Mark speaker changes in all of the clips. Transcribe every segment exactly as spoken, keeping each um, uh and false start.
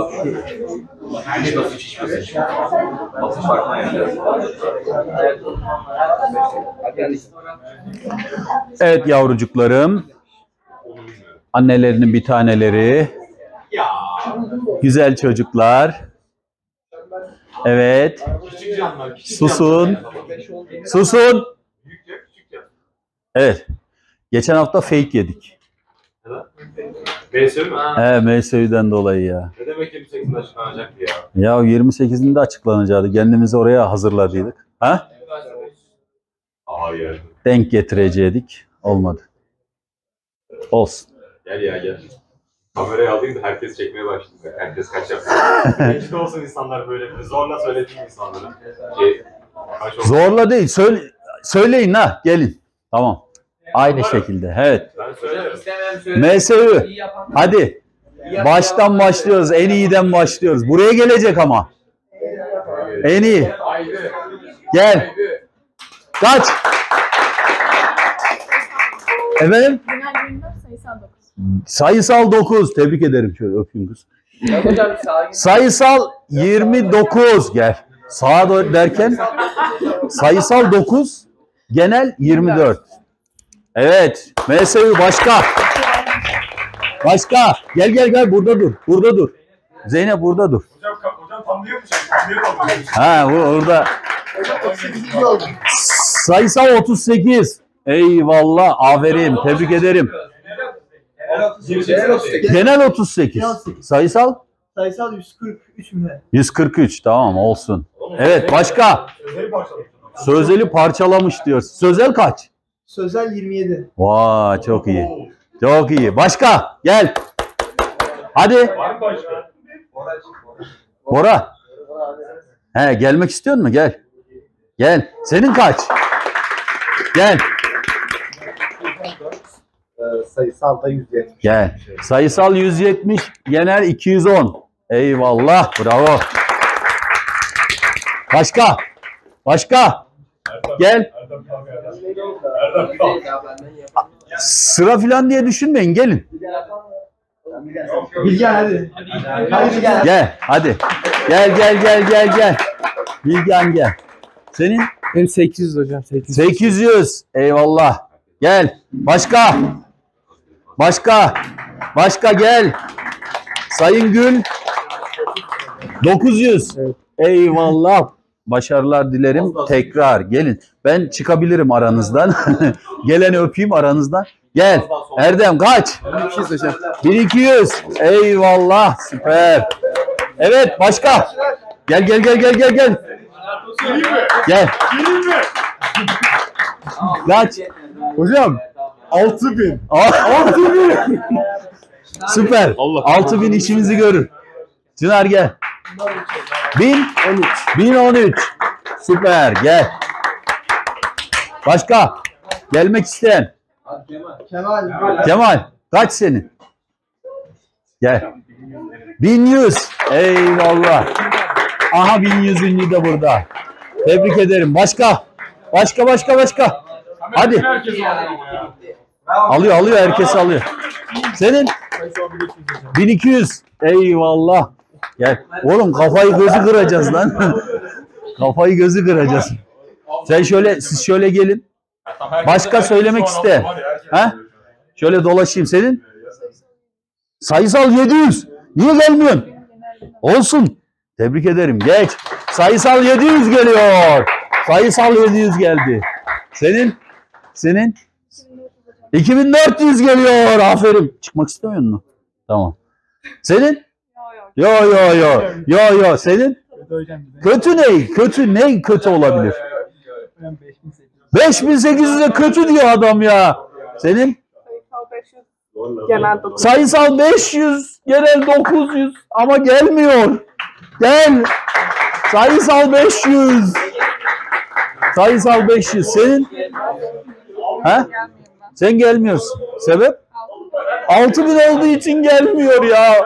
Speaker 1: Hiç basınç, hiç basınç. Basınç farkına yani.
Speaker 2: Evet yavrucuklarım. Annelerinin bir taneleri. Güzel çocuklar. Evet. Susun. Susun. Evet. Geçen hafta fake yedik.
Speaker 1: M S Ü mü?
Speaker 2: He, M S Ü'den dolayı ya.
Speaker 1: Ne demek yirmi sekizinde açıklanacaktı ya?
Speaker 2: Ya yirmi sekizinde açıklanacaktı. Kendimizi oraya hazırladıydık. Ha?
Speaker 1: Hayır.
Speaker 2: Denk getirecektik. Olmadı. Olsun.
Speaker 1: Gel ya gel. Kamerayı alayım da herkes çekmeye başladı. Herkes kaç yapıyor. İşte olsun insanlar böyle. Zorla söylediğim insanlara. Şey, kaç olsun.
Speaker 2: Zorla değil. Söyle, söyleyin ha. Gelin. Tamam. Aynı şekilde. Evet.
Speaker 1: Ben söylerim.
Speaker 2: M S Ü. Hadi. Baştan başlıyoruz. En iyiden başlıyoruz. Buraya gelecek ama. En iyi. Gel. Kaç. Efendim? Sayısal dokuz. Tebrik ederim. Şöyle öpeyim kız. Sayısal yirmi dokuz. Gel. Sağa doğru derken sayısal dokuz. Genel yirmi dört. Evet. M S Ü başka. Başka. Gel gel gel. Burada dur. Burada dur. Zeynep burada dur.
Speaker 1: Hocam, hocam tam diyor mu?
Speaker 2: Ha bu orada. Sayısal otuz sekiz. Eyvallah. Aferin. Tebrik ederim. Genel otuz sekiz. Sayısal?
Speaker 3: Sayısal yüz kırk üç mü?
Speaker 2: yüz kırk üç. Tamam olsun. Evet başka. Sözeli parçalamış diyor. Sözel kaç?
Speaker 3: Sözel yirmi yedi.
Speaker 2: Vay çok iyi. Çok iyi. Başka. Gel. Hadi. Bora. He gelmek istiyor musun? Gel. Gel. Senin kaç? Gel.
Speaker 3: Sayısal da yüz yetmiş.
Speaker 2: Gel. Sayısal yüz yetmiş, genel iki yüz on. Eyvallah. Bravo. Başka. Başka. Gel. Sıra filan diye düşünmeyin. Gelin.
Speaker 3: Bilgen hadi. Hadi Bilgen.
Speaker 2: Gel. Hadi. Gel gel gel gel gel. Bilgen gel. Senin?
Speaker 4: Benim sekiz yüz hocam. sekiz yüz.
Speaker 2: sekiz yüz. Eyvallah. Gel. Başka. Başka. Başka gel. Sayın Gül. dokuz yüz.
Speaker 4: Evet.
Speaker 2: Eyvallah. Başarılar dilerim. Tekrar gelin. Ben çıkabilirim aranızdan. Geleni öpeyim aranızdan. Gel. Erdem kaç?
Speaker 4: iki yüz hocam.
Speaker 2: bin iki yüz. Eyvallah. Süper. Evet başka. Gel gel gel gel gel gel. Gel. Kaç?
Speaker 4: Hocam altı bin.
Speaker 2: altı bin. Süper. altı bin işimizi görür. Çınar gel. bin on üç. bin on üç. Süper. Gel. Başka? Gelmek isteyen.
Speaker 3: Kemal.
Speaker 2: Kemal. Kaç senin? Gel. bin yüz. Eyvallah. Aha bin yüzüncü de burada. Tebrik ederim. Başka? Başka başka başka. Hadi. Alıyor alıyor herkes alıyor. Senin? bin iki yüz. Eyvallah. Gel. Oğlum kafayı gözü kıracağız lan. Kafayı gözü kıracağız. Sen şöyle siz şöyle gelin. Başka söylemek iste. Ha? Şöyle dolaşayım senin. Sayısal yedi yüz. Niye gelmiyorsun? Olsun. Tebrik ederim. Geç. Sayısal yedi yüz geliyor. Sayısal yedi yüz geldi. Senin? Senin? iki bin dört yüz geliyor. Aferin. Çıkmak istemiyor musun? Tamam. Senin? Yo yo yo. Yo yo. Senin? Kötü ne? Kötü ne kötü olabilir? beş bin sekiz yüze kötü diyor adam ya. Senin?
Speaker 5: Genel dokuz.
Speaker 2: Sayısal beş yüz, genel dokuz yüz ama gelmiyor. Gel. Sayısal beş yüz. Sayısal beş yüz. Senin? Ha? Sen gelmiyorsun. Sebep? altı bin olduğu için gelmiyor ya.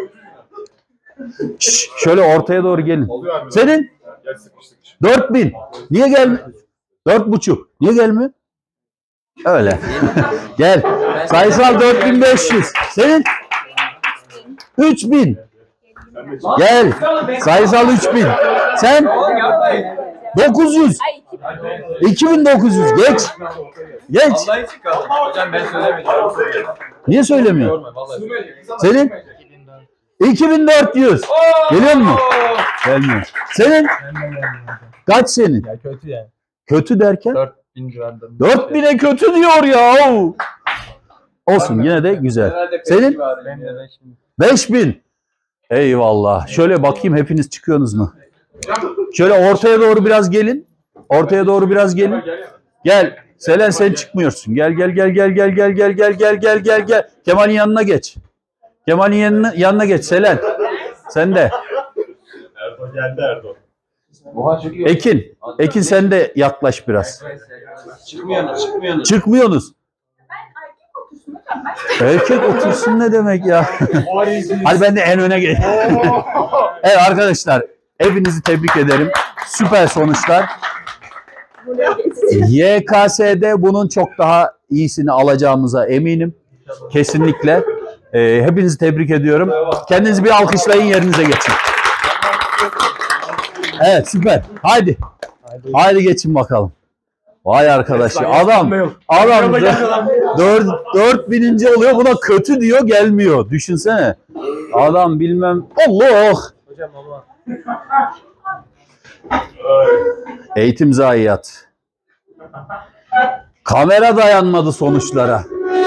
Speaker 2: Şş, şöyle ortaya doğru gelin. Senin? dört bin. Niye gelmiyor? dört buçuk. Niye gelmiyor? Öyle. Gel. Sayısal dört bin beş yüz. Senin? üç bin. Gel. Sayısal üç bin. Sen? dokuz yüz. iki bin dokuz yüz. Geç. Geç.
Speaker 1: Hocam ben söylemedim.
Speaker 2: Niye söylemiyor? Senin? iki bin dört yüz. Geliyor mu? Gelmiyor. Senin? Kaç senin?
Speaker 4: Ya kötü yani.
Speaker 2: Kötü derken?
Speaker 4: dört bin civarında.
Speaker 2: dört bine kötü diyor ya. Olsun yine de güzel. Senin?
Speaker 4: Benim de beş bin.
Speaker 2: beş bin. Eyvallah. Şöyle bakayım hepiniz çıkıyorsunuz mu? Şöyle ortaya doğru biraz gelin. Ortaya doğru biraz gelin. Gel. Selen sen çıkmıyorsun. Gel gel gel gel gel gel gel gel gel gel gel gel. Kemal'in yanına geç. Kemal'in yanına, yanına geç Selen. Sen de.
Speaker 1: Erdoğan geldi Erdoğan.
Speaker 2: Ekin. Ekin sen de yaklaş biraz.
Speaker 3: Çıkmıyorsunuz, çıkmıyorsunuz.
Speaker 2: Çıkmıyorsunuz. Erkek otursun ne demek ya? Hadi ben de en öne geç. Evet arkadaşlar hepinizi tebrik ederim. Süper sonuçlar. Y K S'de bunun çok daha iyisini alacağımıza eminim. Kesinlikle. Ee, hepinizi tebrik ediyorum. Kendinizi bir alkışlayın yerinize geçin. Evet süper. Haydi. Haydi geçin bakalım. Vay arkadaş ya. Adam adam dört, dört bininci oluyor buna kötü diyor gelmiyor. Düşünsene. Adam bilmem Allah.
Speaker 4: Hocam ama.
Speaker 2: Eğitim zayiat. Kamera dayanmadı sonuçlara.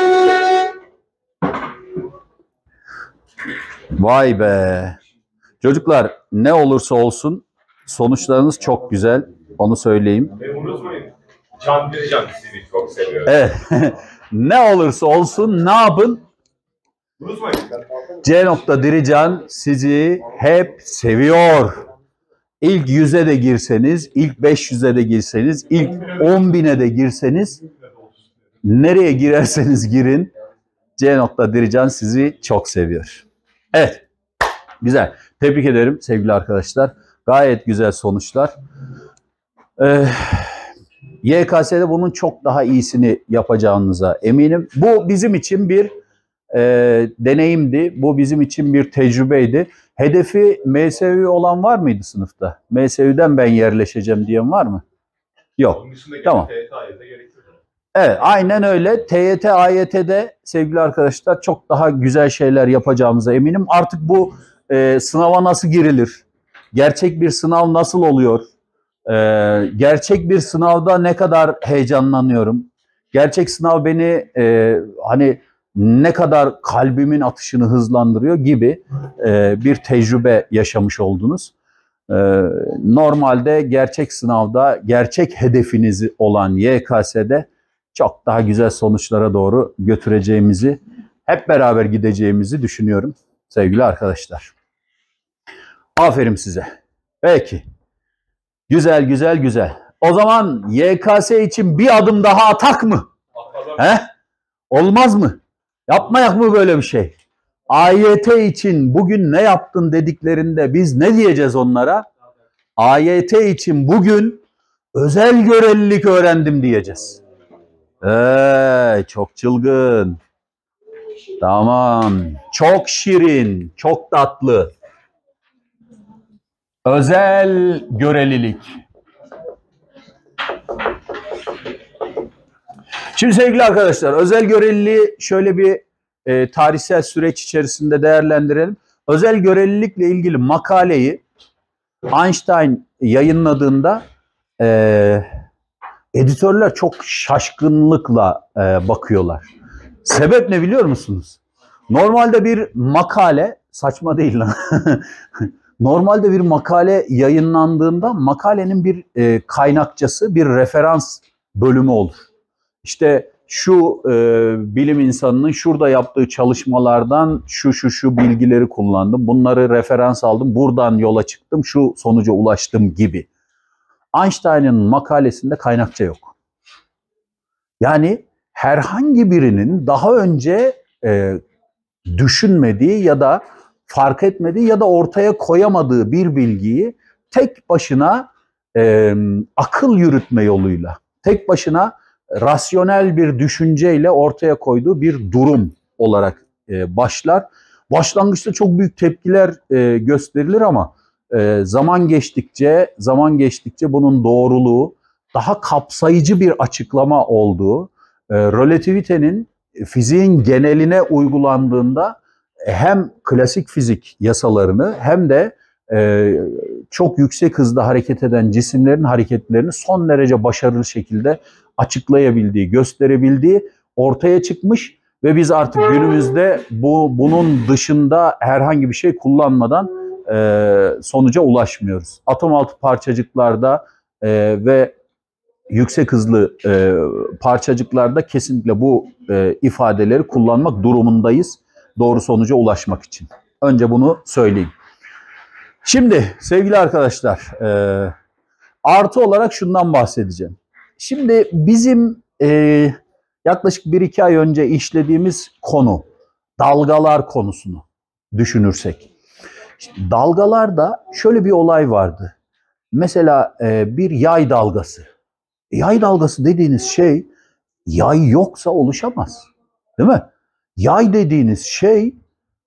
Speaker 2: Vay be. Çocuklar ne olursa olsun sonuçlarınız çok güzel. Onu söyleyeyim.
Speaker 1: Ve unutmayın. Can Bircan sizi çok seviyor.
Speaker 2: Evet. Ne olursa olsun ne yapın?
Speaker 1: Unutmayın.
Speaker 2: C. Dirican sizi hep seviyor. İlk yüze de girseniz, ilk beş yüze de girseniz, ilk on bine de girseniz, nereye girerseniz girin, C. Dirican sizi çok seviyor. Evet, güzel. Tebrik ederim sevgili arkadaşlar. Gayet güzel sonuçlar. Ee, Y K S'de bunun çok daha iyisini yapacağınıza eminim. Bu bizim için bir e, deneyimdi. Bu bizim için bir tecrübeydi. Hedefi M S Ü olan var mıydı sınıfta? M S Ü'den ben yerleşeceğim diyen var mı? Yok.
Speaker 1: Onun dışında
Speaker 2: Tamam.
Speaker 1: T Y T A Y T'de gerekiyor.
Speaker 2: Evet, aynen öyle. T Y T, A Y T'de sevgili arkadaşlar çok daha güzel şeyler yapacağımıza eminim. Artık bu e, sınava nasıl girilir? Gerçek bir sınav nasıl oluyor? E, gerçek bir sınavda ne kadar heyecanlanıyorum? Gerçek sınav beni e, hani ne kadar kalbimin atışını hızlandırıyor gibi e, bir tecrübe yaşamış oldunuz. E, normalde gerçek sınavda gerçek hedefiniz olan Y K S'de çok daha güzel sonuçlara doğru götüreceğimizi, hep beraber gideceğimizi düşünüyorum sevgili arkadaşlar. Aferin size. Peki. Güzel, güzel, güzel. O zaman Y K S için bir adım daha atak mı? He? Olmaz mı? Yapmayak mı böyle bir şey? A Y T için bugün ne yaptın dediklerinde biz ne diyeceğiz onlara? A Y T için bugün özel görelilik öğrendim diyeceğiz. Ee, çok çılgın. Tamam. Çok şirin, çok tatlı. Özel görelilik. Şimdi sevgili arkadaşlar, özel göreliliği şöyle bir e, tarihsel süreç içerisinde değerlendirelim. Özel görelilikle ilgili makaleyi Einstein yayınladığında e, editörler çok şaşkınlıkla e, bakıyorlar. Sebep ne biliyor musunuz? Normalde bir makale, saçma değil lan. Normalde bir makale yayınlandığında makalenin bir e, kaynakçası, bir referans bölümü olur. İşte şu e, bilim insanının şurada yaptığı çalışmalardan şu şu şu bilgileri kullandım, bunları referans aldım, buradan yola çıktım, şu sonuca ulaştım gibi. Einstein'ın makalesinde kaynakça yok. Yani herhangi birinin daha önce e, düşünmediği ya da fark etmediği ya da ortaya koyamadığı bir bilgiyi tek başına e, akıl yürütme yoluyla, tek başına rasyonel bir düşünceyle ortaya koyduğu bir durum olarak e, başlar. Başlangıçta çok büyük tepkiler e, gösterilir ama e, zaman geçtikçe zaman geçtikçe bunun doğruluğu, daha kapsayıcı bir açıklama olduğu, e, relativitenin fiziğin geneline uygulandığında hem klasik fizik yasalarını hem de e, çok yüksek hızda hareket eden cisimlerin hareketlerini son derece başarılı şekilde açıklayabildiği, gösterebildiği ortaya çıkmış ve biz artık günümüzde bu bunun dışında herhangi bir şey kullanmadan e, sonuca ulaşmıyoruz. Atom altı parçacıklarda e, ve yüksek hızlı e, parçacıklarda kesinlikle bu e, ifadeleri kullanmak durumundayız doğru sonuca ulaşmak için. Önce bunu söyleyeyim. Şimdi sevgili arkadaşlar, e, artı olarak şundan bahsedeceğim. Şimdi bizim e, yaklaşık bir iki ay önce işlediğimiz konu, dalgalar konusunu düşünürsek. Şimdi dalgalarda şöyle bir olay vardı. Mesela e, bir yay dalgası. Yay dalgası dediğiniz şey yay yoksa oluşamaz. Değil mi? Yay dediğiniz şey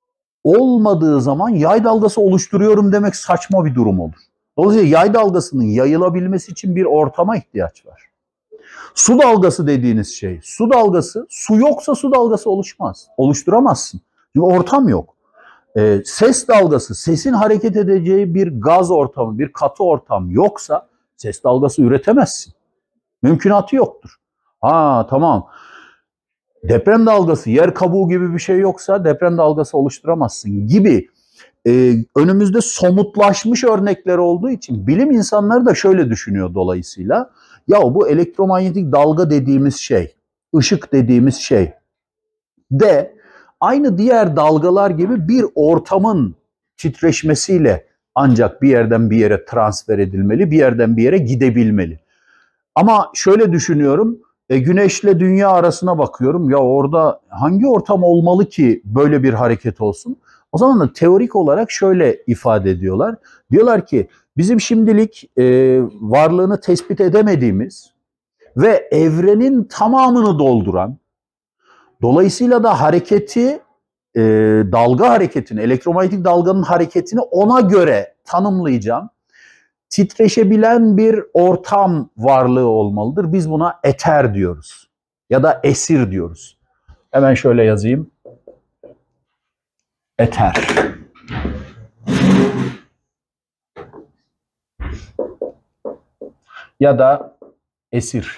Speaker 2: olmadığı zaman yay dalgası oluşturuyorum demek saçma bir durum olur. Dolayısıyla yay dalgasının yayılabilmesi için bir ortama ihtiyaç var. Su dalgası dediğiniz şey, su dalgası, su yoksa su dalgası oluşmaz. Oluşturamazsın. Çünkü ortam yok. Ee, ses dalgası, sesin hareket edeceği bir gaz ortamı, bir katı ortam yoksa ses dalgası üretemezsin. Mümkünatı yoktur. Ha tamam. Deprem dalgası, yer kabuğu gibi bir şey yoksa deprem dalgası oluşturamazsın gibi e, önümüzde somutlaşmış örnekler olduğu için bilim insanları da şöyle düşünüyor dolayısıyla. Ya bu elektromanyetik dalga dediğimiz şey, ışık dediğimiz şey de aynı diğer dalgalar gibi bir ortamın titreşmesiyle ancak bir yerden bir yere transfer edilmeli, bir yerden bir yere gidebilmeli. Ama şöyle düşünüyorum, e, Güneşle Dünya arasına bakıyorum. Ya orada hangi ortam olmalı ki böyle bir hareket olsun? O zaman da teorik olarak şöyle ifade ediyorlar. Diyorlar ki bizim şimdilik e, varlığını tespit edemediğimiz ve evrenin tamamını dolduran, dolayısıyla da hareketi, e, dalga hareketini, elektromanyetik dalganın hareketini ona göre tanımlayacağım, titreşebilen bir ortam varlığı olmalıdır. Biz buna eter diyoruz ya da esir diyoruz. Hemen şöyle yazayım. Eter. Ya da esir.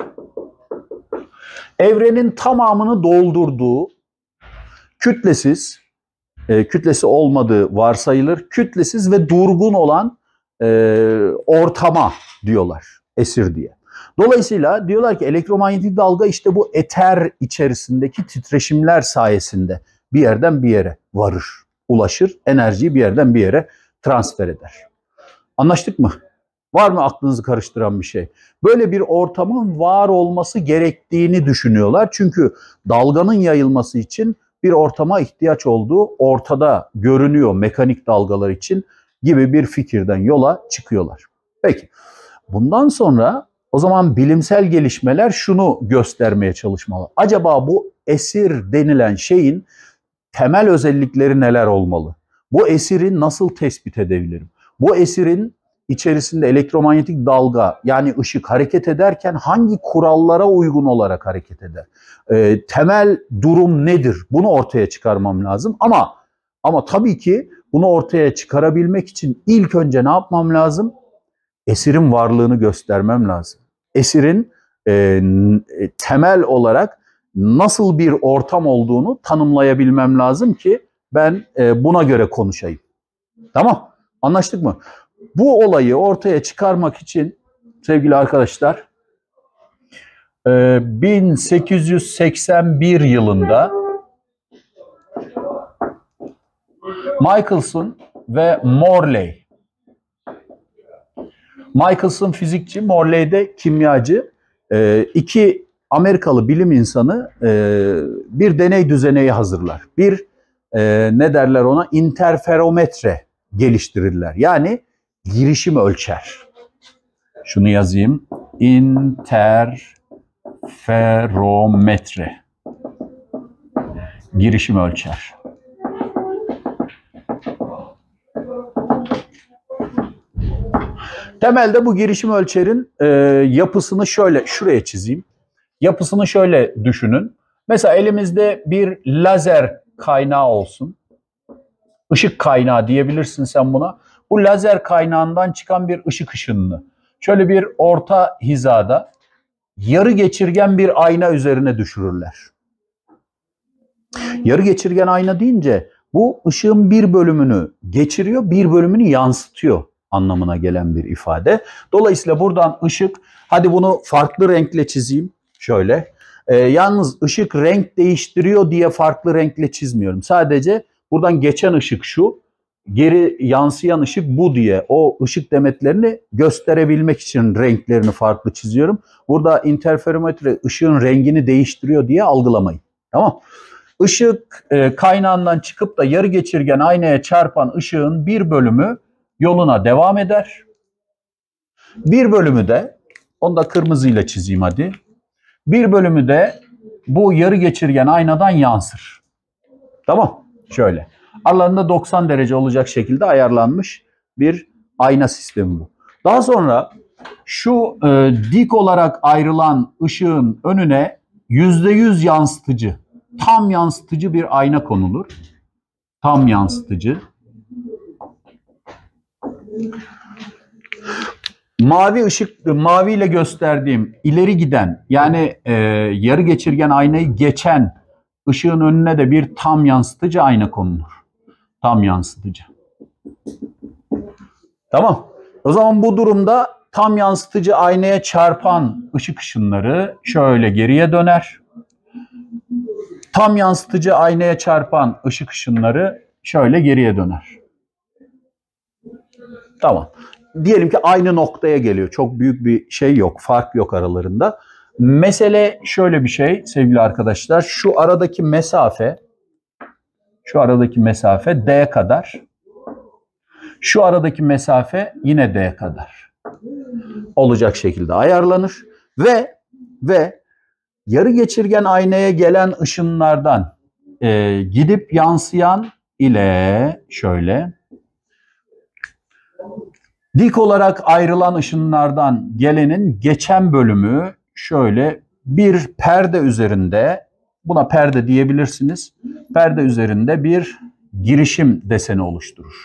Speaker 2: Evrenin tamamını doldurduğu, kütlesiz, e, kütlesi olmadığı varsayılır, kütlesiz ve durgun olan e, ortama diyorlar, esir diye. Dolayısıyla diyorlar ki elektromanyetik dalga işte bu eter içerisindeki titreşimler sayesinde bir yerden bir yere varır, ulaşır, enerjiyi bir yerden bir yere transfer eder. Anlaştık mı? Var mı aklınızı karıştıran bir şey? Böyle bir ortamın var olması gerektiğini düşünüyorlar. Çünkü dalganın yayılması için bir ortama ihtiyaç olduğu ortada görünüyor mekanik dalgalar için gibi bir fikirden yola çıkıyorlar. Peki bundan sonra o zaman bilimsel gelişmeler şunu göstermeye çalışmalı. Acaba bu esir denilen şeyin temel özellikleri neler olmalı? Bu esiri nasıl tespit edebilirim? Bu esirin içerisinde elektromanyetik dalga yani ışık hareket ederken hangi kurallara uygun olarak hareket eder? E, temel durum nedir? Bunu ortaya çıkarmam lazım. Ama ama tabii ki bunu ortaya çıkarabilmek için ilk önce ne yapmam lazım? Esirin varlığını göstermem lazım. Esirin e, temel olarak nasıl bir ortam olduğunu tanımlayabilmem lazım ki ben e, buna göre konuşayım. Tamam, anlaştık mı? Bu olayı ortaya çıkarmak için sevgili arkadaşlar bin sekiz yüz seksen bir yılında Michelson ve Morley, Michelson fizikçi, Morley de kimyacı, iki Amerikalı bilim insanı bir deney düzeneği hazırlar. Bir ne derler ona? İnterferometre geliştirirler. Yani girişim ölçer. Şunu yazayım. İnterferometre. Girişim ölçer. Temelde bu girişim ölçerin e, yapısını şöyle, şuraya çizeyim. Yapısını şöyle düşünün. Mesela elimizde bir lazer kaynağı olsun. Işık kaynağı diyebilirsin sen buna. Bu lazer kaynağından çıkan bir ışık ışınını şöyle bir orta hizada yarı geçirgen bir ayna üzerine düşürürler. Yarı geçirgen ayna deyince bu ışığın bir bölümünü geçiriyor, bir bölümünü yansıtıyor anlamına gelen bir ifade. Dolayısıyla buradan ışık, hadi bunu farklı renkle çizeyim şöyle. Ee, yalnız ışık renk değiştiriyor diye farklı renkle çizmiyorum. Sadece buradan geçen ışık şu, geri yansıyan ışık bu diye o ışık demetlerini gösterebilmek için renklerini farklı çiziyorum. Burada interferometre ışığın rengini değiştiriyor diye algılamayın. Tamam. Işık e, kaynağından çıkıp da yarı geçirgen aynaya çarpan ışığın bir bölümü yoluna devam eder. Bir bölümü de, onu da kırmızıyla çizeyim hadi. Bir bölümü de bu yarı geçirgen aynadan yansır. Tamam. Şöyle. Aralarında doksan derece olacak şekilde ayarlanmış bir ayna sistemi bu. Daha sonra şu e, dik olarak ayrılan ışığın önüne yüzde yüz yansıtıcı, tam yansıtıcı bir ayna konulur. Tam yansıtıcı. Mavi ışık, maviyle gösterdiğim ileri giden, yani e, yarı geçirgen aynayı geçen ışığın önüne de bir tam yansıtıcı ayna konulur. Tam yansıtıcı. Tamam. O zaman bu durumda tam yansıtıcı aynaya çarpan ışık ışınları şöyle geriye döner. Tam yansıtıcı aynaya çarpan ışık ışınları şöyle geriye döner. Tamam. Diyelim ki aynı noktaya geliyor. Çok büyük bir şey yok, fark yok aralarında. Mesele şöyle bir şey sevgili arkadaşlar. Şu aradaki mesafe, şu aradaki mesafe D kadar. Şu aradaki mesafe yine D kadar. Olacak şekilde ayarlanır. Ve ve yarı geçirgen aynaya gelen ışınlardan e, gidip yansıyan ile şöyle dik olarak ayrılan ışınlardan gelenin geçen bölümü şöyle bir perde üzerinde, buna perde diyebilirsiniz, perde üzerinde bir girişim deseni oluşturur.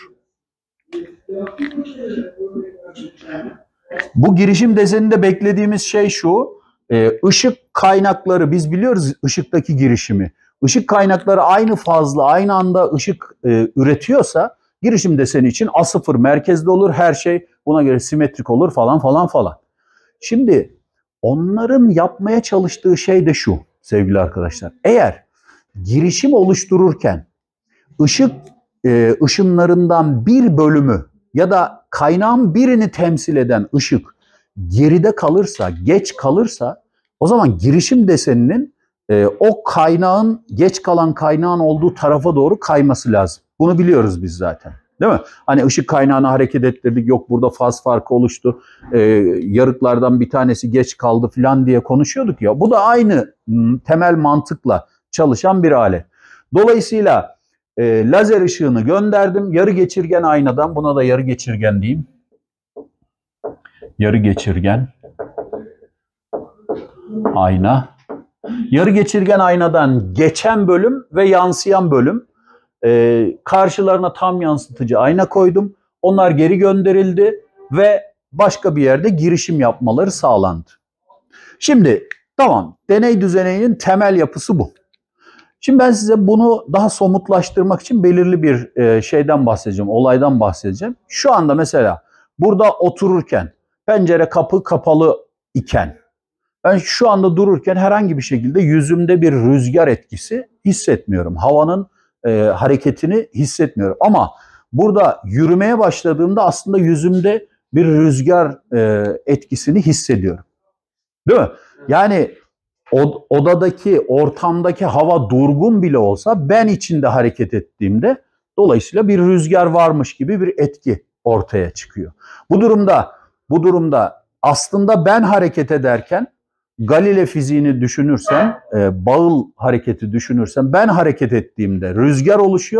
Speaker 2: Bu girişim deseninde beklediğimiz şey şu, e, ışık kaynakları, biz biliyoruz ışıktaki girişimi. Işık kaynakları aynı fazla, aynı anda ışık e, üretiyorsa girişim deseni için A sıfır merkezde olur, her şey buna göre simetrik olur falan falan falan. Şimdi onların yapmaya çalıştığı şey de şu sevgili arkadaşlar. Eğer girişim oluştururken ışık e, ışınlarından bir bölümü ya da kaynağın birini temsil eden ışık geride kalırsa, geç kalırsa o zaman girişim deseninin e, o kaynağın, geç kalan kaynağın olduğu tarafa doğru kayması lazım. Bunu biliyoruz biz zaten. Değil mi? Hani ışık kaynağını hareket ettirdik, yok burada faz farkı oluştu, e, yarıklardan bir tanesi geç kaldı falan diye konuşuyorduk ya. Bu da aynı temel mantıkla çalışan bir alet. Dolayısıyla e, lazer ışığını gönderdim. Yarı geçirgen aynadan, buna da yarı geçirgen diyeyim. Yarı geçirgen ayna. Yarı geçirgen aynadan geçen bölüm ve yansıyan bölüm. Ee, karşılarına tam yansıtıcı ayna koydum. Onlar geri gönderildi ve başka bir yerde girişim yapmaları sağlandı. Şimdi tamam, deney düzeninin temel yapısı bu. Şimdi ben size bunu daha somutlaştırmak için belirli bir e, şeyden bahsedeceğim, olaydan bahsedeceğim. Şu anda mesela burada otururken, pencere kapı kapalı iken, ben şu anda dururken herhangi bir şekilde yüzümde bir rüzgar etkisi hissetmiyorum. Havanın e, hareketini hissetmiyorum. Ama burada yürümeye başladığımda aslında yüzümde bir rüzgar e, etkisini hissediyorum. Değil mi? Yani odadaki, ortamdaki hava durgun bile olsa ben içinde hareket ettiğimde dolayısıyla bir rüzgar varmış gibi bir etki ortaya çıkıyor. Bu durumda, bu durumda aslında ben hareket ederken Galile fiziğini düşünürsen, e, bağıl hareketi düşünürsen ben hareket ettiğimde rüzgar oluşuyor.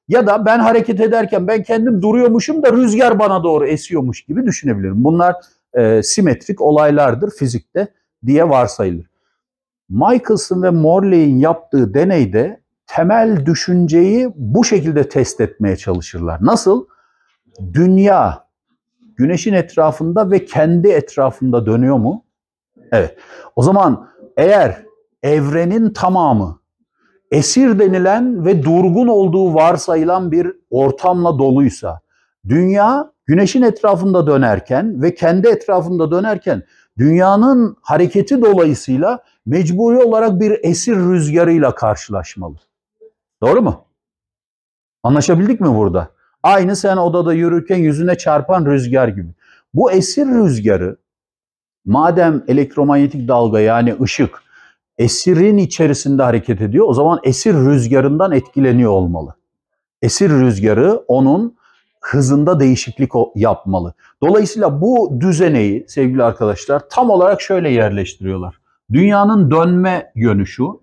Speaker 2: Ya da ben hareket ederken ben kendim duruyormuşum da rüzgar bana doğru esiyormuş gibi düşünebilirim. Bunlar e, simetrik olaylardır fizikte diye varsayılır. Michelson ve Morley'in yaptığı deneyde temel düşünceyi bu şekilde test etmeye çalışırlar. Nasıl? Dünya Güneşin etrafında ve kendi etrafında dönüyor mu? Evet. O zaman eğer evrenin tamamı esir denilen ve durgun olduğu varsayılan bir ortamla doluysa, dünya Güneşin etrafında dönerken ve kendi etrafında dönerken dünyanın hareketi dolayısıyla mecburi olarak bir esir rüzgarıyla karşılaşmalı. Doğru mu? Anlaşabildik mi burada? Aynı sen odada yürürken yüzüne çarpan rüzgar gibi. Bu esir rüzgarı, madem elektromanyetik dalga yani ışık esirin içerisinde hareket ediyor, o zaman esir rüzgarından etkileniyor olmalı. Esir rüzgarı onun hızında değişiklik yapmalı. Dolayısıyla bu düzeneyi sevgili arkadaşlar tam olarak şöyle yerleştiriyorlar. Dünyanın dönme yönü şu.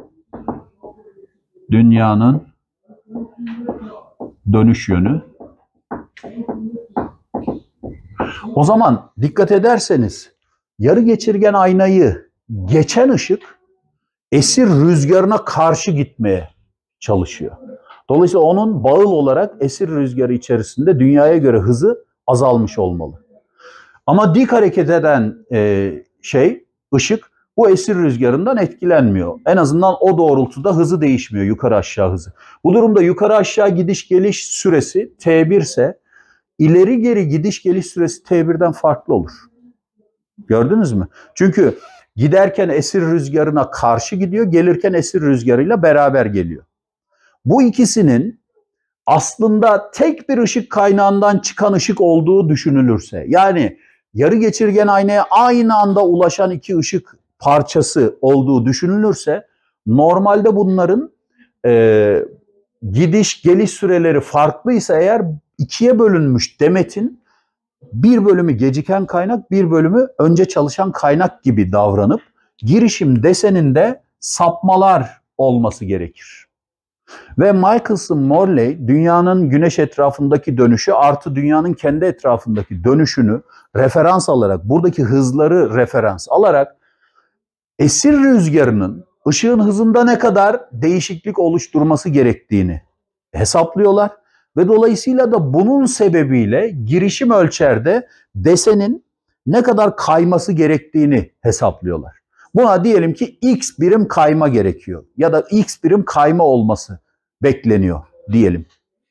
Speaker 2: Dünyanın dönüş yönü. O zaman dikkat ederseniz yarı geçirgen aynayı geçen ışık esir rüzgarına karşı gitmeye çalışıyor. Dolayısıyla onun bağıl olarak esir rüzgarı içerisinde dünyaya göre hızı azalmış olmalı. Ama dik hareket eden e, şey, ışık bu esir rüzgarından etkilenmiyor. En azından o doğrultuda hızı değişmiyor, yukarı aşağı hızı. Bu durumda yukarı aşağı gidiş geliş süresi T bir ise ileri geri gidiş geliş süresi T birden farklı olur. Gördünüz mü? Çünkü giderken esir rüzgarına karşı gidiyor, gelirken esir rüzgarıyla beraber geliyor. Bu ikisinin aslında tek bir ışık kaynağından çıkan ışık olduğu düşünülürse, yani yarı geçirgen aynaya aynı anda ulaşan iki ışık parçası olduğu düşünülürse, normalde bunların e, gidiş geliş süreleri farklıysa eğer ikiye bölünmüş demetin bir bölümü geciken kaynak, bir bölümü önce çalışan kaynak gibi davranıp girişim deseninde sapmalar olması gerekir. Ve Michelson Morley dünyanın güneş etrafındaki dönüşü artı dünyanın kendi etrafındaki dönüşünü referans alarak, buradaki hızları referans alarak esir rüzgarının ışığın hızında ne kadar değişiklik oluşturması gerektiğini hesaplıyorlar. Ve dolayısıyla da bunun sebebiyle girişim ölçerde desenin ne kadar kayması gerektiğini hesaplıyorlar. Buna diyelim ki x birim kayma gerekiyor ya da x birim kayma olması bekleniyor diyelim.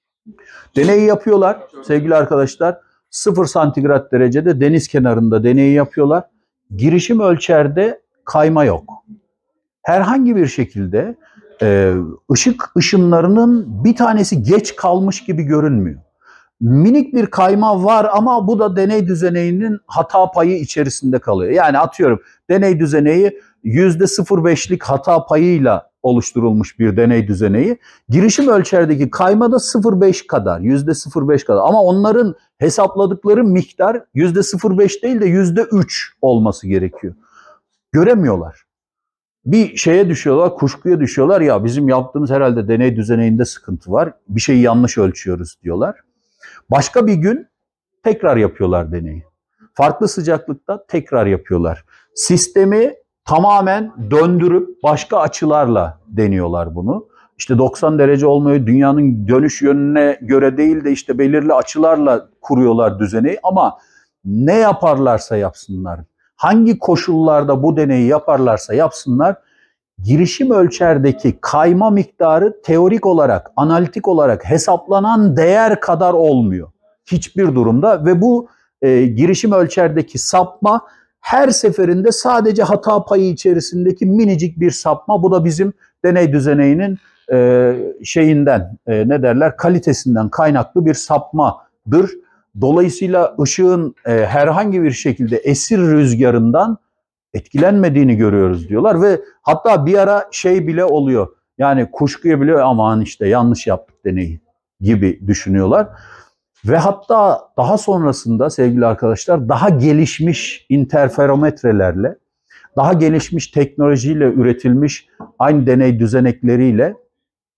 Speaker 2: Deneyi yapıyorlar sevgili arkadaşlar. sıfır santigrat derecede deniz kenarında deneyi yapıyorlar. Girişim ölçerde kayma yok. Herhangi bir şekilde e, ışık ışınlarının bir tanesi geç kalmış gibi görünmüyor. Minik bir kayma var ama bu da deney düzeneyinin hata payı içerisinde kalıyor. Yani atıyorum deney düzeneyi yüzde sıfır virgül beşlik hata payıyla oluşturulmuş bir deney düzeneyi. Girişim ölçerdeki kayma da sıfır virgül beş kadar, yüzde sıfır virgül beş kadar. Ama onların hesapladıkları miktar yüzde sıfır virgül beş değil de yüzde üç olması gerekiyor. Göremiyorlar. Bir şeye düşüyorlar, kuşkuya düşüyorlar. Ya bizim yaptığımız herhalde deney düzeneyinde sıkıntı var. Bir şeyi yanlış ölçüyoruz diyorlar. Başka bir gün tekrar yapıyorlar deneyi. Farklı sıcaklıkta tekrar yapıyorlar. Sistemi tamamen döndürüp başka açılarla deniyorlar bunu. İşte doksan derece olmuyor, dünyanın dönüş yönüne göre değil de işte belirli açılarla kuruyorlar düzeneyi. Ama ne yaparlarsa yapsınlar, hangi koşullarda bu deneyi yaparlarsa yapsınlar, girişim ölçerdeki kayma miktarı teorik olarak, analitik olarak hesaplanan değer kadar olmuyor. Hiçbir durumda ve bu e, girişim ölçerdeki sapma her seferinde sadece hata payı içerisindeki minicik bir sapma. Bu da bizim deney düzeneyinin e, şeyinden, e, ne derler, kalitesinden kaynaklı bir sapmadır. Dolayısıyla ışığın e, herhangi bir şekilde esir rüzgarından etkilenmediğini görüyoruz diyorlar ve hatta bir ara şey bile oluyor. Yani kuşkuya bile aman işte yanlış yaptık deneyi gibi düşünüyorlar. Ve hatta daha sonrasında sevgili arkadaşlar daha gelişmiş interferometrelerle, daha gelişmiş teknolojiyle üretilmiş aynı deney düzenekleriyle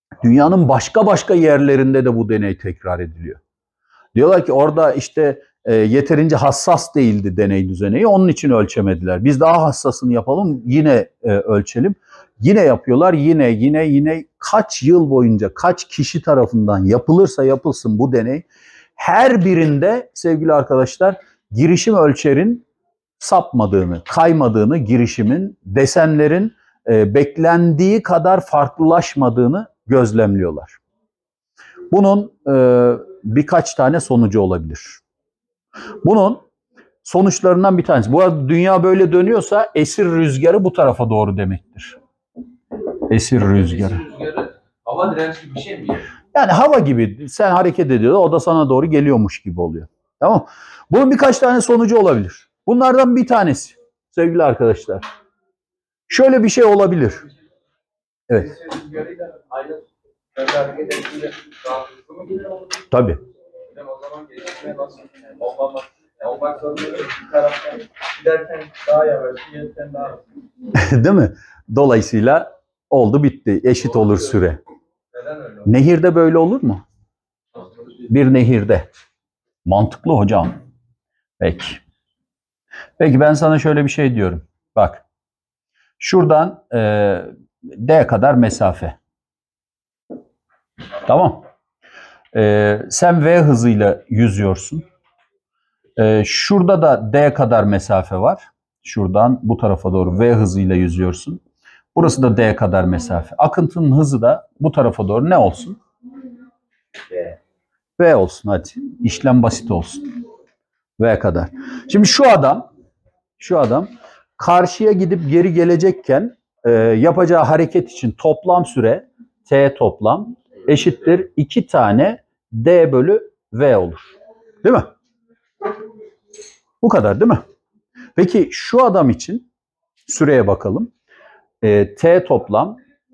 Speaker 2: Dünyanın başka başka yerlerinde de bu deney tekrar ediliyor. Diyorlar ki orada işte e, yeterince hassas değildi deney düzeneği, onun için ölçemediler. Biz daha hassasını yapalım, yine e, ölçelim. Yine yapıyorlar, yine yine yine kaç yıl boyunca kaç kişi tarafından yapılırsa yapılsın bu deney, her birinde sevgili arkadaşlar girişim ölçerin sapmadığını, kaymadığını, girişimin, desenlerin e, beklendiği kadar farklılaşmadığını gözlemliyorlar. Bunun e, birkaç tane sonucu olabilir. Bunun sonuçlarından bir tanesi. Bu arada dünya böyle dönüyorsa esir rüzgarı bu tarafa doğru demektir. Esir rüzgarı.
Speaker 3: Esir rüzgarı hava direnci gibi bir şey mi?
Speaker 2: Yani hava gibi sen hareket ediyorsun, o da sana doğru geliyormuş gibi oluyor. Tamam. Bunun birkaç tane sonucu olabilir. Bunlardan bir tanesi sevgili arkadaşlar. Şöyle bir şey olabilir. Evet.
Speaker 3: Esir rüzgarıyla aynı böyle hareket ettiğinde daha hızlı mı gidiyor?
Speaker 2: Tabii.
Speaker 3: O zaman gelişme nasıl? Olmamak. Yani olmak zorunda değil. Bir taraftan giderken daha yavaş, gelirken daha hızlı.
Speaker 2: Değil mi? Dolayısıyla oldu bitti. Eşit olur süre.
Speaker 3: Neden öyle?
Speaker 2: Nehirde böyle olur mu? Bir nehirde. Mantıklı hocam. Peki. Peki ben sana şöyle bir şey diyorum. Bak. Şuradan e, D kadar mesafe. Tamam. E, sen V hızıyla yüzüyorsun. E, şurada da D kadar mesafe var. Şuradan bu tarafa doğru V hızıyla yüzüyorsun. Burası da D kadar mesafe. Akıntının hızı da bu tarafa doğru ne olsun? V. V olsun hadi. İşlem basit olsun. V kadar. Şimdi şu adam, şu adam karşıya gidip geri gelecekken e, yapacağı hareket için toplam süre T toplam eşittir iki tane D bölü V olur. Değil mi? Bu kadar değil mi? Peki şu adam için süreye bakalım. E, T toplam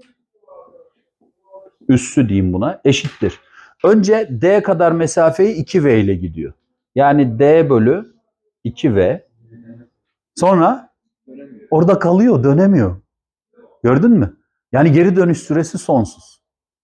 Speaker 2: üssü diyeyim buna eşittir. Önce D kadar mesafeyi iki V ile gidiyor. Yani D bölü iki V. Sonra orada kalıyor, dönemiyor. Gördün mü? Yani geri dönüş süresi sonsuz.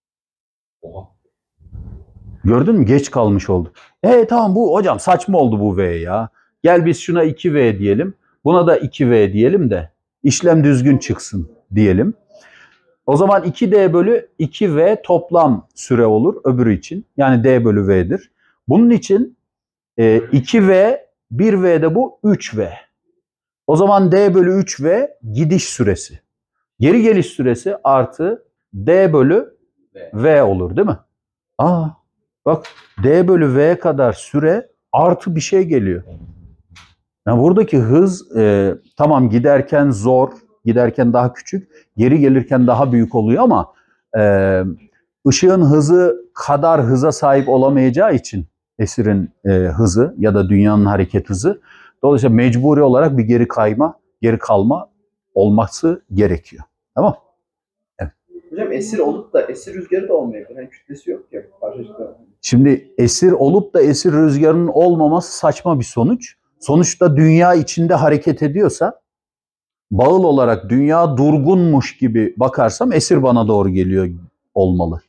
Speaker 2: Gördün mü? Geç kalmış oldu. E tamam bu hocam saçma oldu bu V ya. Gel biz şuna iki V diyelim. Buna da iki V diyelim de işlem düzgün çıksın diyelim. O zaman iki D bölü iki V toplam süre olur öbürü için. Yani D bölü V'dir. Bunun için e, iki V, bir V de bu üç V. O zaman D bölü üç V gidiş süresi. Geri geliş süresi artı D bölü V olur değil mi? Aa, bak D bölü V kadar süre artı bir şey geliyor. Yani buradaki hız e, tamam giderken zor, giderken daha küçük, geri gelirken daha büyük oluyor ama e, ışığın hızı kadar hıza sahip olamayacağı için esirin e, hızı ya da dünyanın hareket hızı, dolayısıyla mecburi olarak bir geri kayma, geri kalma olması gerekiyor. Tamam? Evet.
Speaker 6: Hocam esir olup da esir rüzgarı da olmayabilir. Yani kütlesi yok ya.
Speaker 2: Şimdi esir olup da esir rüzgarının olmaması saçma bir sonuç. Sonuçta dünya içinde hareket ediyorsa, bağıl olarak dünya durgunmuş gibi bakarsam esir bana doğru geliyor olmalı.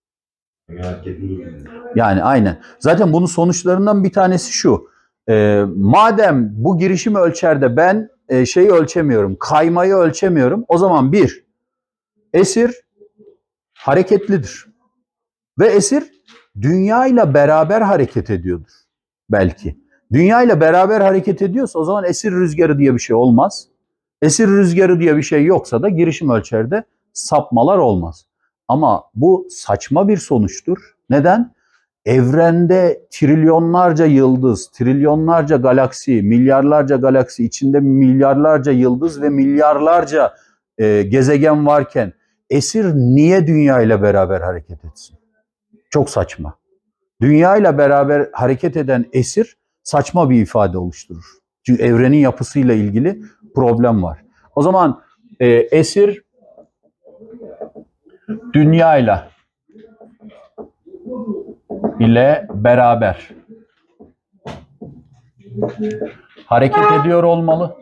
Speaker 2: Yani aynen. Zaten bunun sonuçlarından bir tanesi şu. E, madem bu girişim ölçerde ben e, şeyi ölçemiyorum, kaymayı ölçemiyorum. O zaman bir, esir hareketlidir. Ve esir dünyayla beraber hareket ediyordur belki. Dünyayla beraber hareket ediyorsa o zaman esir rüzgarı diye bir şey olmaz. Esir rüzgarı diye bir şey yoksa da girişim ölçerde sapmalar olmaz. Ama bu saçma bir sonuçtur. Neden? Evrende trilyonlarca yıldız, trilyonlarca galaksi, milyarlarca galaksi, içinde milyarlarca yıldız ve milyarlarca e, gezegen varken esir niye dünya ile beraber hareket etsin? Çok saçma. Dünya ile beraber hareket eden esir saçma bir ifade oluşturur. Çünkü evrenin yapısıyla ilgili problem var. O zaman e, esir dünya ile ile beraber hareket ediyor olmalı.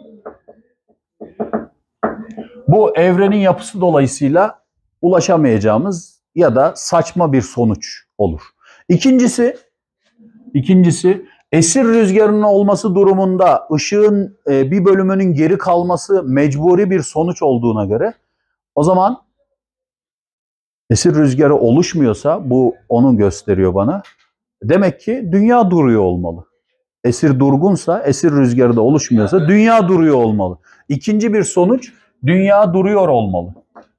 Speaker 2: Bu evrenin yapısı dolayısıyla ulaşamayacağımız ya da saçma bir sonuç olur. İkincisi, ikincisi esir rüzgarının olması durumunda ışığın e, bir bölümünün geri kalması mecburi bir sonuç olduğuna göre o zaman esir rüzgarı oluşmuyorsa bu onu gösteriyor bana. Demek ki dünya duruyor olmalı. Esir durgunsa, esir rüzgarı da oluşmuyorsa dünya duruyor olmalı. İkinci bir sonuç, dünya duruyor olmalı.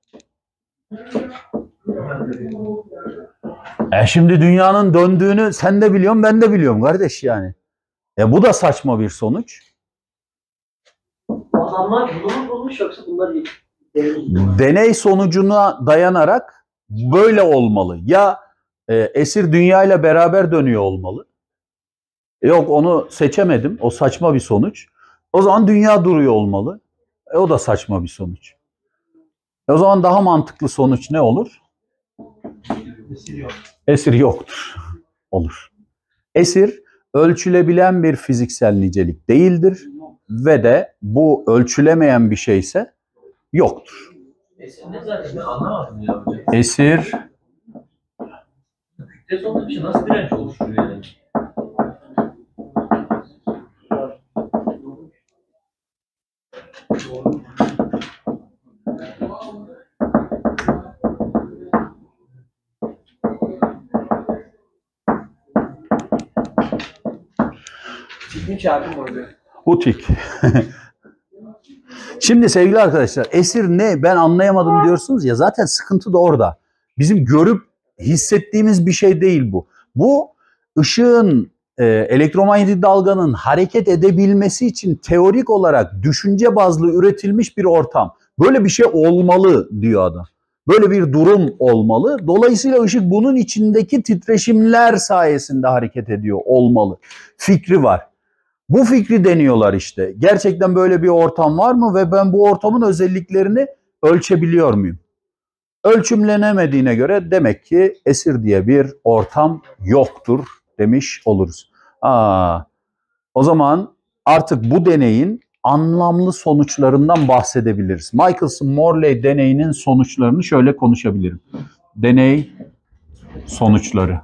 Speaker 2: E şimdi dünyanın döndüğünü sen de biliyorsun, ben de biliyorum kardeş yani. E bu da saçma bir sonuç.
Speaker 7: Adamlar bunu mu bulmuş yoksa bunlar
Speaker 2: Deney sonucuna dayanarak böyle olmalı. Ya e, esir dünyayla beraber dönüyor olmalı. Yok onu seçemedim. O saçma bir sonuç. O zaman dünya duruyor olmalı. E, o da saçma bir sonuç. E, o zaman daha mantıklı sonuç ne olur?
Speaker 4: Esir yok.
Speaker 2: Esir yoktur. Olur. Esir ölçülebilen bir fiziksel nicelik değildir ve de bu ölçülemeyen bir şeyse yoktur.
Speaker 7: Esir ne zaten ben anlamadım ya hocam.
Speaker 2: Esir
Speaker 7: Kütle sonucu nasıl direnç oluşturuyor yani?
Speaker 3: İlginç abim hocam.
Speaker 2: butik. Şimdi sevgili arkadaşlar esir ne ben anlayamadım diyorsunuz ya zaten sıkıntı da orada. Bizim görüp hissettiğimiz bir şey değil bu. Bu ışığın e, elektromanyetik dalganın hareket edebilmesi için teorik olarak düşünce bazlı üretilmiş bir ortam. Böyle bir şey olmalı diyor adam. Böyle bir durum olmalı. Dolayısıyla ışık bunun içindeki titreşimler sayesinde hareket ediyor olmalı. Fikri var. Bu fikri deniyorlar işte. Gerçekten böyle bir ortam var mı ve ben bu ortamın özelliklerini ölçebiliyor muyum? Ölçümlenemediğine göre demek ki esir diye bir ortam yoktur demiş oluruz. Aa, o zaman artık bu deneyin anlamlı sonuçlarından bahsedebiliriz. Michelson-Morley deneyinin sonuçlarını şöyle konuşabilirim. Deney sonuçları.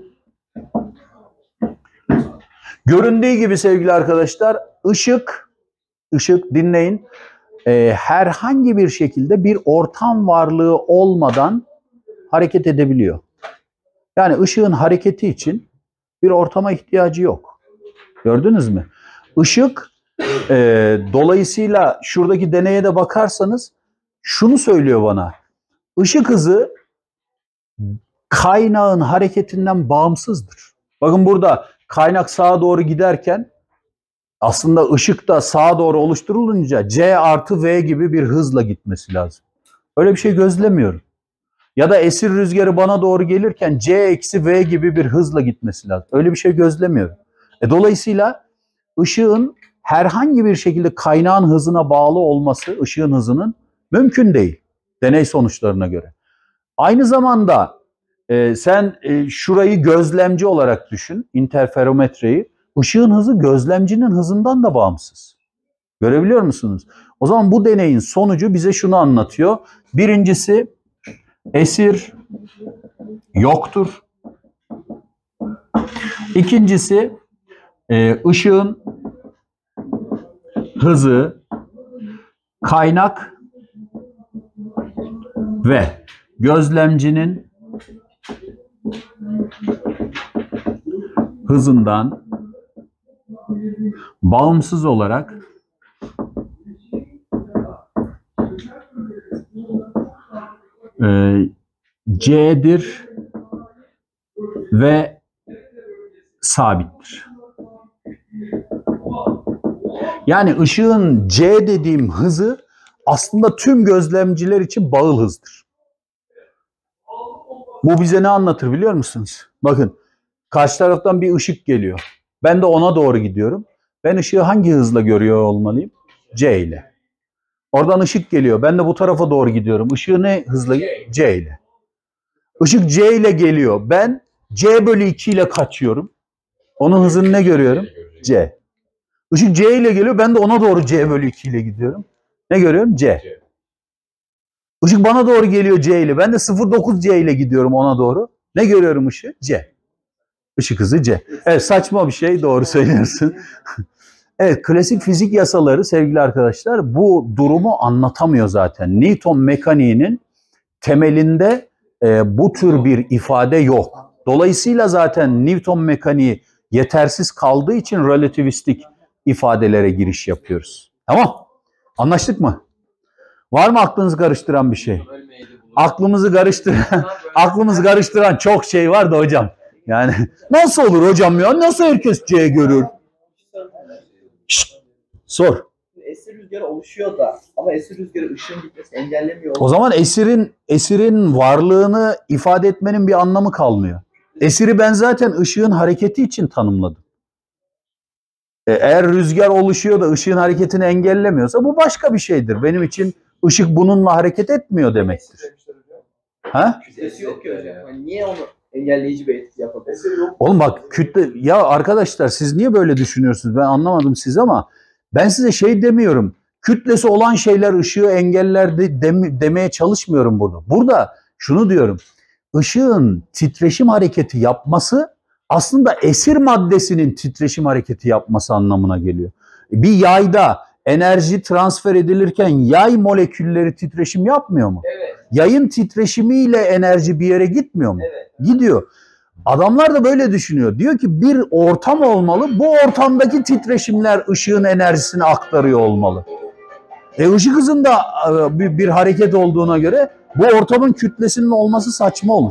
Speaker 2: Göründüğü gibi sevgili arkadaşlar ışık, ışık dinleyin, e, herhangi bir şekilde bir ortam varlığı olmadan hareket edebiliyor. Yani ışığın hareketi için bir ortama ihtiyacı yok. Gördünüz mü? Işık e, dolayısıyla şuradaki deneye de bakarsanız şunu söylüyor bana. Işık hızı kaynağın hareketinden bağımsızdır. Bakın burada kaynak sağa doğru giderken aslında ışık da sağa doğru oluşturulunca C artı V gibi bir hızla gitmesi lazım. Öyle bir şey gözlemiyorum. Ya da esir rüzgarı bana doğru gelirken C eksi V gibi bir hızla gitmesi lazım. Öyle bir şey gözlemiyorum. E, dolayısıyla ışığın herhangi bir şekilde kaynağın hızına bağlı olması, ışığın hızının mümkün değil. Deney sonuçlarına göre. Aynı zamanda e, sen e, şurayı gözlemci olarak düşün, interferometreyi. Işığın hızı gözlemcinin hızından da bağımsız. Görebiliyor musunuz? O zaman bu deneyin sonucu bize şunu anlatıyor. Birincisi esir yoktur. İkincisi e, ışığın hızı kaynak ve gözlemcinin hızından bağımsız olarak e, C'dir ve sabittir. Yani ışığın C dediğim hızı aslında tüm gözlemciler için bağıl hızdır. Bu bize ne anlatır biliyor musunuz? Bakın karşı taraftan bir ışık geliyor. Ben de ona doğru gidiyorum. Ben ışığı hangi hızla görüyor olmalıyım? C ile. Oradan ışık geliyor. Ben de bu tarafa doğru gidiyorum. Işığı ne hızla? C ile. Işık C ile geliyor. Ben C bölü iki ile kaçıyorum. Onun hızını ne görüyorum? C. Işık C ile geliyor. Ben de ona doğru C bölü iki ile gidiyorum. Ne görüyorum? C. Işık bana doğru geliyor C ile. Ben de sıfır nokta dokuz C ile gidiyorum ona doğru. Ne görüyorum ışığı? C. Işık hızı C. Evet, saçma bir şey, doğru söylüyorsun. Evet, klasik fizik yasaları sevgili arkadaşlar bu durumu anlatamıyor zaten. Newton mekaniğinin temelinde e, bu tür bir ifade yok. Dolayısıyla zaten Newton mekaniği yetersiz kaldığı için relativistik ifadelere giriş yapıyoruz. Tamam? Anlaştık mı? Var mı aklınızı karıştıran bir şey? Aklımızı karıştıran, aklımızı karıştıran çok şey var da hocam. Yani nasıl olur hocam ya? Nasıl herkes C görür? Şşt, sor.
Speaker 6: Esir rüzgarı oluşuyor da ama esir rüzgarı ışığın gitmesini engellemiyor.
Speaker 2: O zaman esirin esirin varlığını ifade etmenin bir anlamı kalmıyor. Esiri ben zaten ışığın hareketi için tanımladım. E, eğer rüzgar oluşuyor da ışığın hareketini engellemiyorsa bu başka bir şeydir. Benim için ışık bununla hareket etmiyor demektir. Ha?
Speaker 6: Kütlesi yok ki hocam. Yani niye onu engelleyici bir etki yapabilir?
Speaker 2: Oğlum bak kütle ya arkadaşlar siz niye böyle düşünüyorsunuz? Ben anlamadım siz ama ben size şey demiyorum. Kütlesi olan şeyler ışığı engeller de, dem, demeye çalışmıyorum burada. Burada şunu diyorum. Işığın titreşim hareketi yapması aslında esir maddesinin titreşim hareketi yapması anlamına geliyor. Bir yayda enerji transfer edilirken yay molekülleri titreşim yapmıyor mu?
Speaker 3: Evet.
Speaker 2: Yayın titreşimiyle enerji bir yere gitmiyor mu?
Speaker 3: Evet.
Speaker 2: Gidiyor. Adamlar da böyle düşünüyor. Diyor ki bir ortam olmalı. Bu ortamdaki titreşimler ışığın enerjisini aktarıyor olmalı. E ışık hızında bir, bir hareket olduğuna göre bu ortamın kütlesinin olması saçma olur.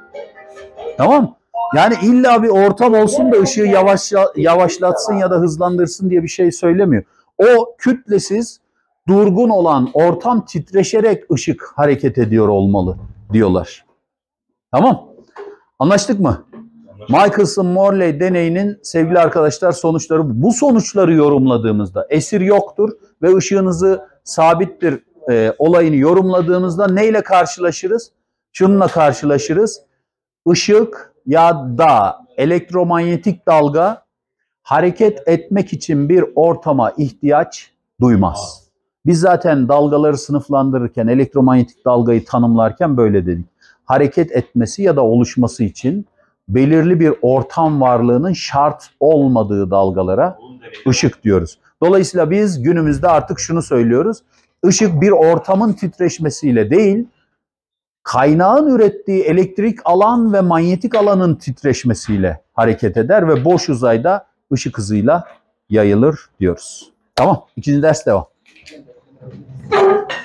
Speaker 2: Tamam? Yani illa bir ortam olsun da ışığı yavaşla, yavaşlatsın ya da hızlandırsın diye bir şey söylemiyor. O kütlesiz, durgun olan ortam titreşerek ışık hareket ediyor olmalı diyorlar. Tamam? Anlaştık mı? Michelson-Morley deneyinin sevgili arkadaşlar sonuçları bu. Bu sonuçları yorumladığımızda esir yoktur ve ışığın hızı sabittir e, olayını yorumladığımızda neyle karşılaşırız? Şununla karşılaşırız. Işık ya da elektromanyetik dalga hareket etmek için bir ortama ihtiyaç duymaz. Biz zaten dalgaları sınıflandırırken, elektromanyetik dalgayı tanımlarken böyle dedik. Hareket etmesi ya da oluşması için belirli bir ortam varlığının şart olmadığı dalgalara ışık diyoruz. Dolayısıyla biz günümüzde artık şunu söylüyoruz. Işık bir ortamın titreşmesiyle değil, kaynağın ürettiği elektrik alan ve manyetik alanın titreşmesiyle hareket eder ve boş uzayda ışık hızıyla yayılır diyoruz. Tamam, ikinci ders devam.